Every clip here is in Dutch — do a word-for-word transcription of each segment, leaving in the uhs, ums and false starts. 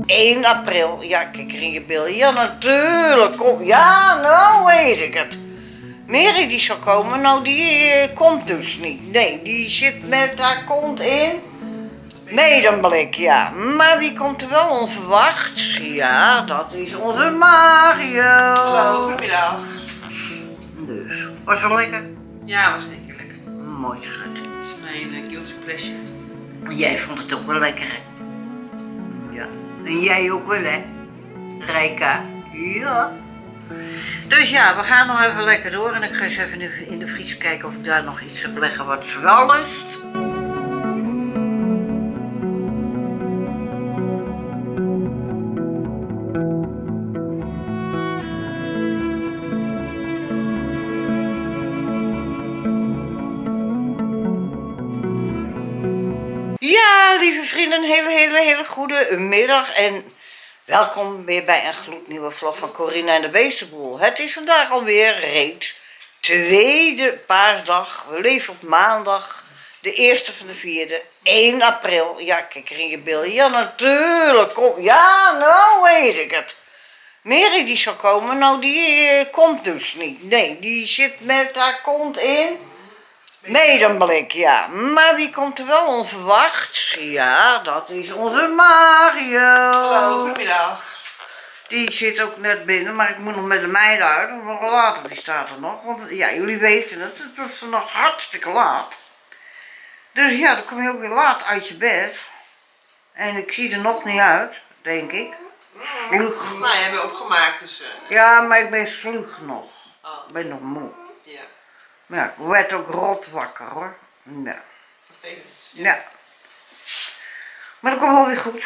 één april. Ja, kijk er in je beeld. Ja, natuurlijk. Kom. Ja, nou weet ik het. Mary die zou komen, nou die eh, komt dus niet. Nee, die zit met haar kont in Medemblik, ja. Maar wie komt er wel onverwachts? Ja, dat is onze Mario. Hallo, goedemiddag. Dus, was wel lekker? Ja, was zeker lekker. Mooi schat. Het is mijn uh, guilty pleasure. Jij vond het ook wel lekker, hè? Ja. En jij ook wel, hè? Rijka? Ja. Dus ja, we gaan nog even lekker door en ik ga eens even in de, in de vriezer kijken of ik daar nog iets heb leggen wat ze wel lust. Ja, lieve vrienden, een hele, hele, hele goede middag en welkom weer bij een gloednieuwe vlog van Corina en de Beestenboel. Het is vandaag alweer reeds tweede paasdag. We leven op maandag, de eerste van de vierde, één april. Ja, kijk er in je beeld. Ja, natuurlijk. Kom. Ja, nou weet ik het. Mary die zou komen, nou die eh, komt dus niet. Nee, die zit met haar kont in Medemblik, ja. Maar wie komt er wel onverwachts? Ja, dat is onze Mario. Hallo, goedemiddag. Die zit ook net binnen, maar ik moet nog met de meiden uit, want later die staat er nog. Want ja, jullie weten het, het was vannacht hartstikke laat. Dus ja, dan kom je ook weer laat uit je bed. En ik zie er nog niet uit, denk ik. Vlug. Nou, jij bent opgemaakt, dus... Uh, Ja, maar ik ben vlug nog. oh, Ik ben nog moe. ja, Maar ja, ik werd ook rot wakker hoor. Ja. vervelend. Ja. Maar dat komt wel weer goed.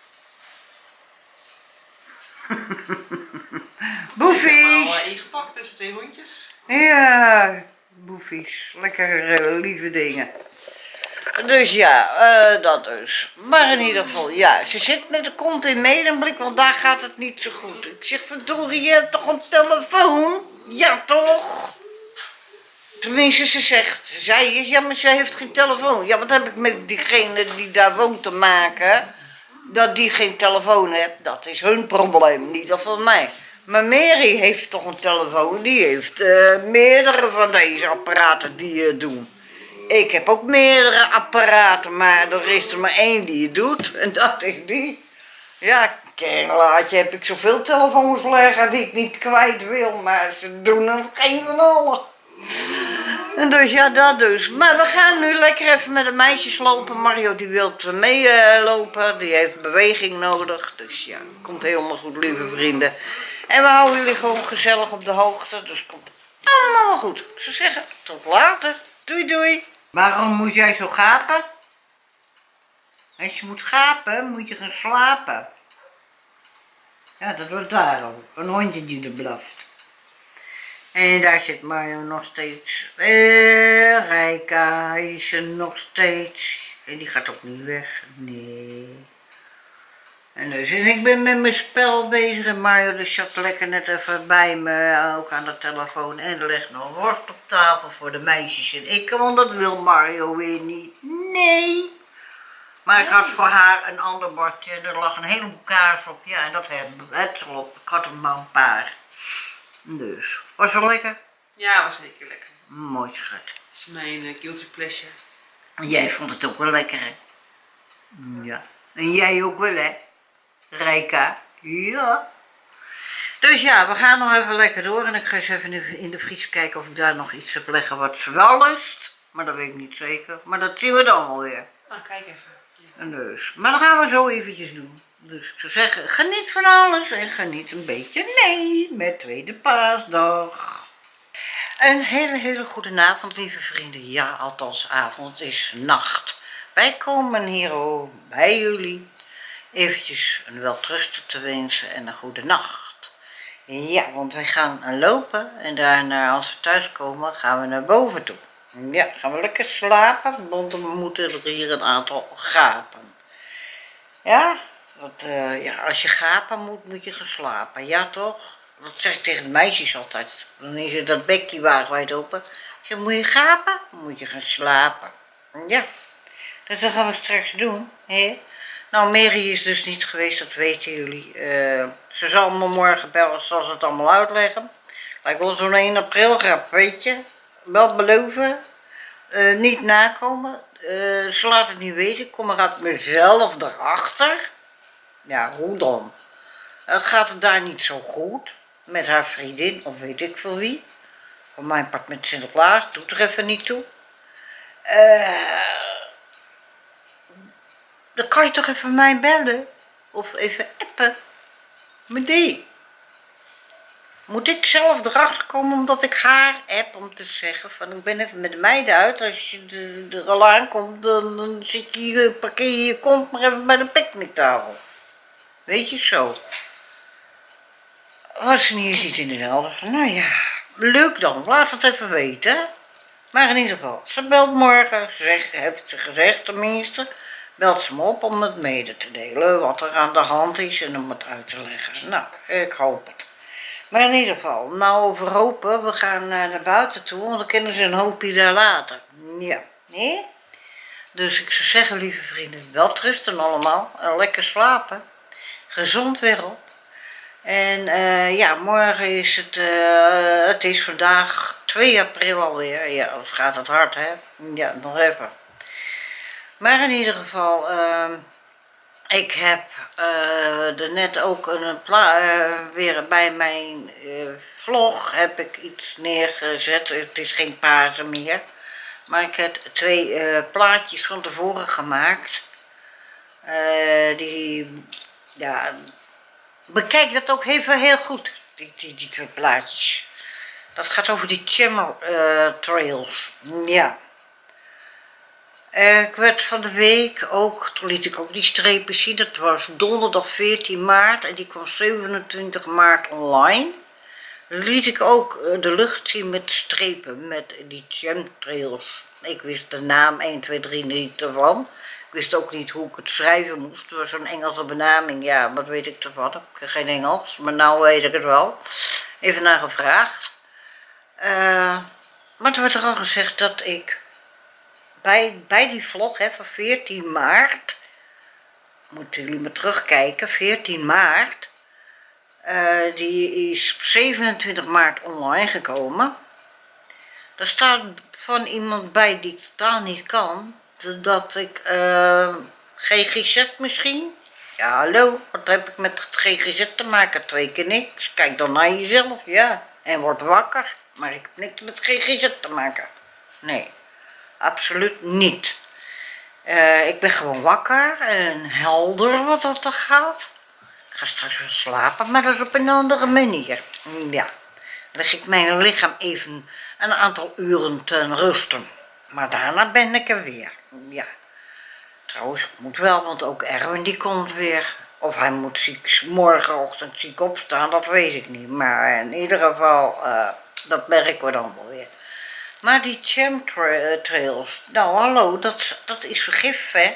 Boefies! Allemaal ingepakt tussen twee hondjes. Ja, boefies. Lekker uh, lieve dingen. Dus ja, uh, dat dus. Maar in ieder geval, ja, ze zit met de kont in Medemblik, want daar gaat het niet zo goed. Ik zeg, verdorie, je hebt toch een telefoon? Ja, toch? Tenminste, ze zegt, zij is, ja, maar zij heeft geen telefoon. Ja, wat heb ik met diegene die daar woont te maken? Dat die geen telefoon heeft, dat is hun probleem, niet dat van mij. Maar Mary heeft toch een telefoon, die heeft uh, meerdere van deze apparaten die het doen. Ik heb ook meerdere apparaten, maar er is er maar één die het doet, en dat is die. Ja, kernlaatje heb ik zoveel telefoons leggen die ik niet kwijt wil, maar ze doen er geen van allen. En dus ja, dat dus. Maar we gaan nu lekker even met de meisjes lopen. Mario die wil meelopen, die heeft beweging nodig. Dus ja, komt helemaal goed, lieve vrienden. En we houden jullie gewoon gezellig op de hoogte, dus komt allemaal wel goed. Ik zou zeggen, tot later. Doei doei. Waarom moet jij zo gapen? Als je moet gapen, moet je gaan slapen. Ja, dat wordt daarom. Een hondje die er blaft. En daar zit Mario nog steeds. Eh, Rijka is er nog steeds. En die gaat ook niet weg. Nee. En dus, en ik ben met mijn spel bezig en Mario dus zat lekker net even bij me, ook aan de telefoon. En er ligt nog worst op tafel voor de meisjes en ik, want dat wil Mario weer niet. Nee. Maar ik had voor haar een ander bordje en er lag een heleboel kaas op. Ja, en dat hebben we het op. Ik had er maar een paar. Dus, was wel lekker? Ja, was zeker lekker. Mooi schat. Het is mijn uh, guilty pleasure. Jij vond het ook wel lekker, hè? Ja. En jij ook wel, hè? Rijka? Ja. Dus ja, we gaan nog even lekker door en ik ga eens even in de, in de vriezer kijken of ik daar nog iets heb leggen wat ze wel lust. Maar dat weet ik niet zeker. Maar dat zien we dan wel weer. Nou, kijk even. Ja. En dus. Maar dat gaan we zo eventjes doen. Dus ik zou zeggen, geniet van alles en geniet een beetje mee met tweede paasdag. Een hele, hele goede avond, lieve vrienden. Ja, althans avond, het is nacht. Wij komen hier oh, bij jullie eventjes een welterusten te wensen en een goede nacht. Ja, want wij gaan lopen en daarna als we thuis komen gaan we naar boven toe. Ja, gaan we lekker slapen, want we moeten er hier een aantal gapen. Ja, want, uh, ja, als je gapen moet, moet je gaan slapen. Ja toch? Dat zeg ik tegen de meisjes altijd. Dan is er dat bekje wagenwijd open. Ik zeg, moet je gapen? Dan moet je gaan slapen. Ja, dus dat gaan we straks doen. Hè? Nou, Mary is dus niet geweest, dat weten jullie. Uh, ze zal me morgen bellen, zal ze het allemaal uitleggen. Lijkt wel zo'n één april grap, weet je. Wel beloven, uh, niet nakomen. Uh, ze laat het niet weten, ik kom er uit mezelf erachter. Ja, hoe dan? Uh, gaat het daar niet zo goed? Met haar vriendin, of weet ik veel wie. Voor mijn part met Sinterklaas, doet er even niet toe. Uh, dan kan je toch even mij bellen? Of even appen? Maar nee. Moet ik zelf erachter komen omdat ik haar app om te zeggen van ik ben even met de meiden uit. Als je er al aankomt, dan, dan zit je hier, parkeer je je kont maar even bij de picknicktafel. Weet je zo. Was ze niet eens iets in de helder? Nou ja, leuk dan, laat het even weten. Maar in ieder geval, ze belt morgen, zeg, heeft ze gezegd tenminste. Belt ze me op om het mede te delen, wat er aan de hand is en om het uit te leggen. Nou, ik hoop het. Maar in ieder geval, nou over hopen, we gaan naar buiten toe, want dan kunnen ze een hoopje daar laten. Ja, nee? Dus ik zou zeggen, lieve vrienden, welterusten allemaal, en lekker slapen. Gezond weer op. En uh, ja, morgen is het, uh, het is vandaag twee april alweer. Ja, dat gaat het hard, hè? Ja, nog even. Maar in ieder geval, uh, ik heb uh, er net ook een pla uh, weer bij mijn uh, vlog heb ik iets neergezet. Het is geen Pasen meer. Maar ik heb twee uh, plaatjes van tevoren gemaakt. Uh, die, ja, bekijk dat ook even heel goed, die, die, die twee plaatjes. Dat gaat over die chemtrails. Uh, ja. Uh, ik werd van de week ook, toen liet ik ook die strepen zien, dat was donderdag veertien maart en die kwam zevenentwintig maart online. Liet ik ook uh, de lucht zien met strepen, met die chemtrails. Ik wist de naam één, twee, drie niet ervan. Ik wist ook niet hoe ik het schrijven moest. Het was zo'n Engelse benaming, ja, wat weet ik ervan? Ik heb geen Engels, maar nou weet ik het wel. Even naar gevraagd. Uh, maar toen werd er al gezegd dat ik bij, bij die vlog hè, van veertien maart, moeten jullie maar terugkijken, veertien maart, uh, die is op zevenentwintig maart online gekomen. Daar staat van iemand bij die ik totaal niet kan, dat ik uh, G G Z misschien. Ja, hallo, wat heb ik met het G G Z te maken? Twee keer niks. Kijk dan naar jezelf, ja. En word wakker. Maar ik heb niks met G G Z te maken. Nee, absoluut niet. Uh, ik ben gewoon wakker en helder wat dat er gaat. Ik ga straks weer slapen, maar dat is op een andere manier. Ja, dan leg ik mijn lichaam even een aantal uren ten rusten. Maar daarna ben ik er weer. Ja. Trouwens, ik moet wel, want ook Erwin die komt weer. Of hij moet ziek, morgenochtend ziek opstaan, dat weet ik niet. Maar in ieder geval, uh, dat merken we dan wel weer. Maar die chemtrails, nou hallo, dat, dat is vergif, hè.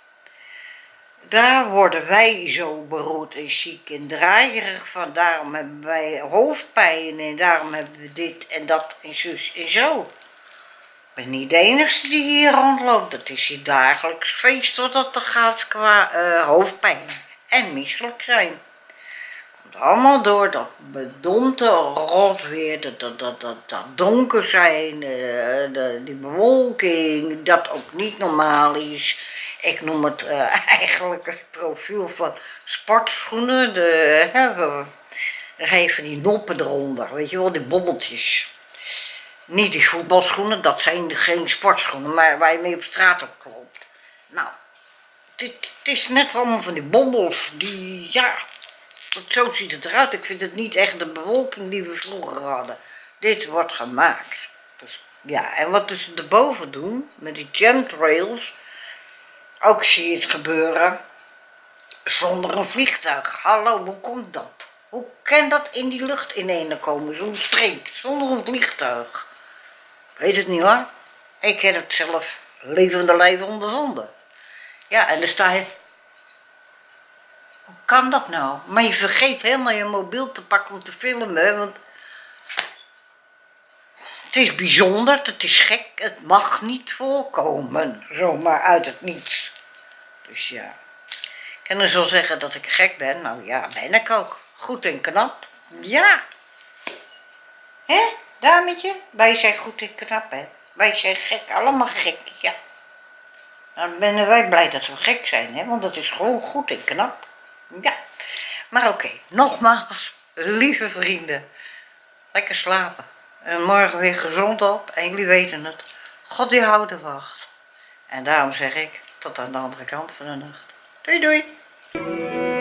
Daar worden wij zo beroerd en ziek en draaierig van. Daarom hebben wij hoofdpijn en daarom hebben we dit en dat en zus en zo. Ik ben niet de enige die hier rondloopt. Dat is hier dagelijks feest wat dat er gaat qua uh, hoofdpijn en misselijk zijn. Komt allemaal door dat bedompte rotweer, dat, dat, dat, dat, dat donker zijn, uh, de, die bewolking, dat ook niet normaal is. Ik noem het uh, eigenlijk het profiel van sportschoenen. De, hè, er even die noppen eronder, weet je wel, die bobbeltjes. Niet die voetbalschoenen, dat zijn geen sportschoenen, maar waar je mee op straat op loopt. Nou, het, het is net allemaal van die bobbels, die, ja, zo ziet het eruit. Ik vind het niet echt de bewolking die we vroeger hadden. Dit wordt gemaakt. Dus, ja, en wat ze erboven doen, met die chemtrails, ook zie je het gebeuren, zonder een vliegtuig. Hallo, hoe komt dat? Hoe kan dat in die lucht ineen komen, zo'n streep, zonder een vliegtuig? Weet het niet hoor. Ik heb het zelf levende lijf ondervonden. Ja, en dan sta je... Hoe kan dat nou? Maar je vergeet helemaal je mobiel te pakken om te filmen, want... Het is bijzonder, het is gek, het mag niet voorkomen, zomaar uit het niets. Dus ja. kan er zo zeggen dat ik gek ben. Nou ja, ben ik ook. Goed en knap. Ja. Hè, dametje? Wij zijn goed en knap, hè. Wij zijn gek, allemaal gek, ja. Nou, dan zijn wij blij dat we gek zijn, hè. Want dat is gewoon goed en knap. Ja. Maar oké, nogmaals, lieve vrienden. Lekker slapen. En morgen weer gezond op. En jullie weten het. God die houdt de wacht. En daarom zeg ik, tot aan de andere kant van de nacht. Doei doei.